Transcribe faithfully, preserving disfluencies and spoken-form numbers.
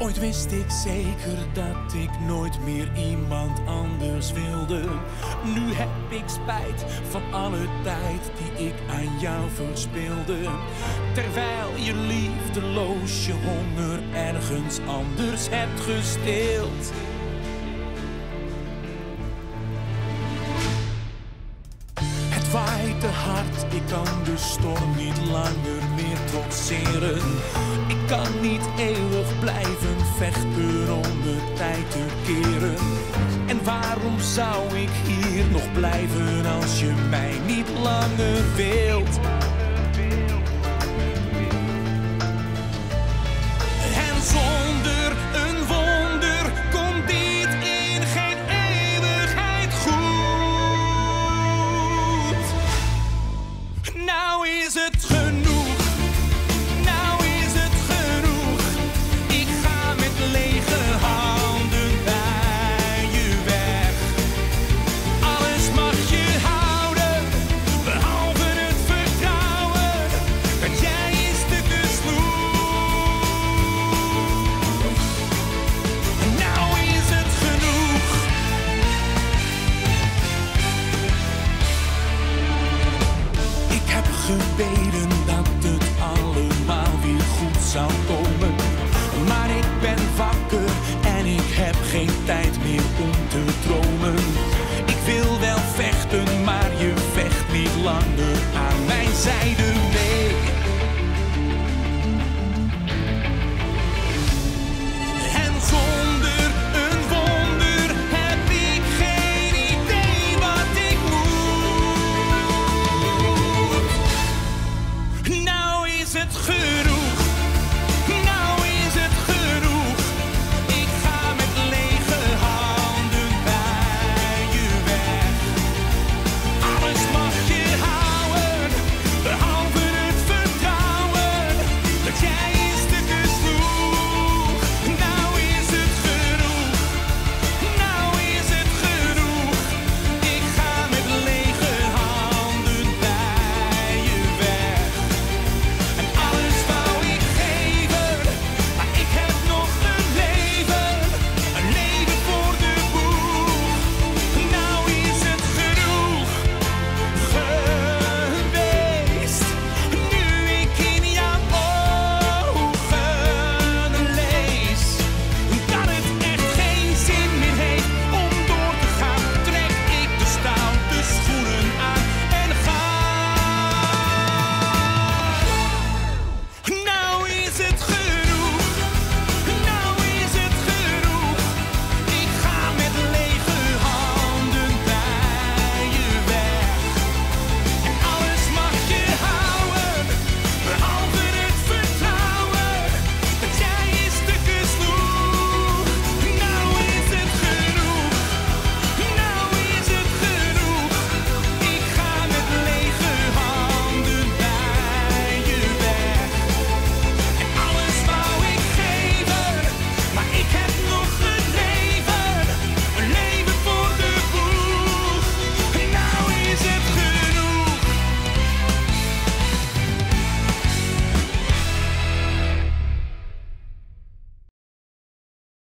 Ooit wist ik zeker dat ik nooit meer iemand anders wilde. Nu heb ik spijt van alle tijd die ik aan jou verspilde. Terwijl je liefdeloos je honger ergens anders hebt gestild. Het waait te hard, ik kan de storm niet langer meer trotseren. Ik kan niet eeuwig blijven vechten om de tijd te keren. En waarom zou ik hier nog blijven als je mij niet langer wilt? En zonder een wonder komt dit in geen eeuwigheid goed. Nou is het genoeg. Gebeden dat het allemaal weer goed zou komen. Maar ik ben wakker en ik heb geen tijd meer om te dromen.